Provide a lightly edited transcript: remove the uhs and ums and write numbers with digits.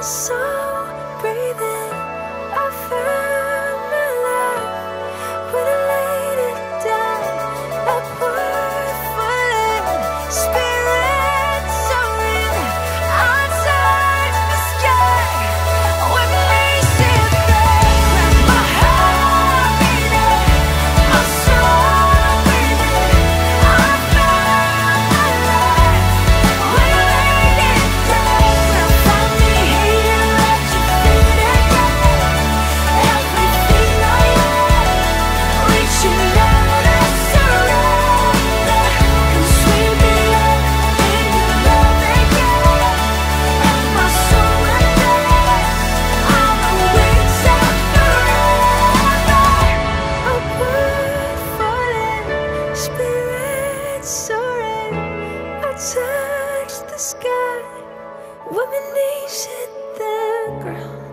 soul breathing. I found my life when I laid it down. Upward falling, spirit soaring. I touch the sky with lazy breath. My heart beating, my soul breathing. I found my life when I laid it down. Found me here at your feet again. Everything I am, reaching out, I surrender. Come sweep me up in your love again. And my soul will dance on the wings of forever. Upward falling, spirit soaring. I touch the sky when my knees hit the ground.